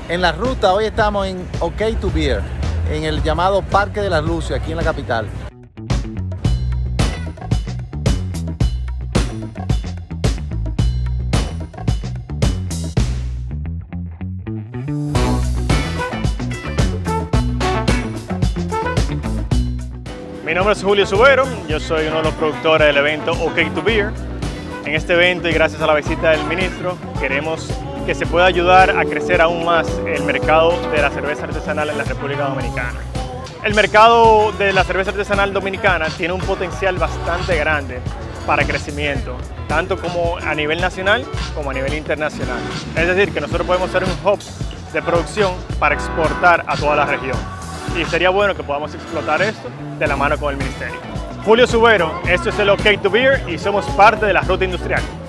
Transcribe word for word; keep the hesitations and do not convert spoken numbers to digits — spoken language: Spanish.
En la ruta hoy estamos en OK to Beer, en el llamado Parque de las Luces, aquí en la capital. Mi nombre es Julio Subero, yo soy uno de los productores del evento OK to Beer. En este evento y gracias a la visita del ministro queremos que se pueda ayudar a crecer aún más el mercado de la cerveza artesanal en la República Dominicana. El mercado de la cerveza artesanal dominicana tiene un potencial bastante grande para crecimiento, tanto como a nivel nacional como a nivel internacional. Es decir, que nosotros podemos ser un hub de producción para exportar a toda la región. Y sería bueno que podamos explotar esto de la mano con el ministerio. Julio Subero, esto es el OK to Beer y somos parte de la ruta industrial.